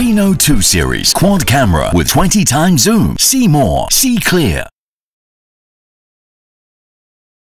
Reno 2 Series Quad camera with 20x zoom. See more, see clear.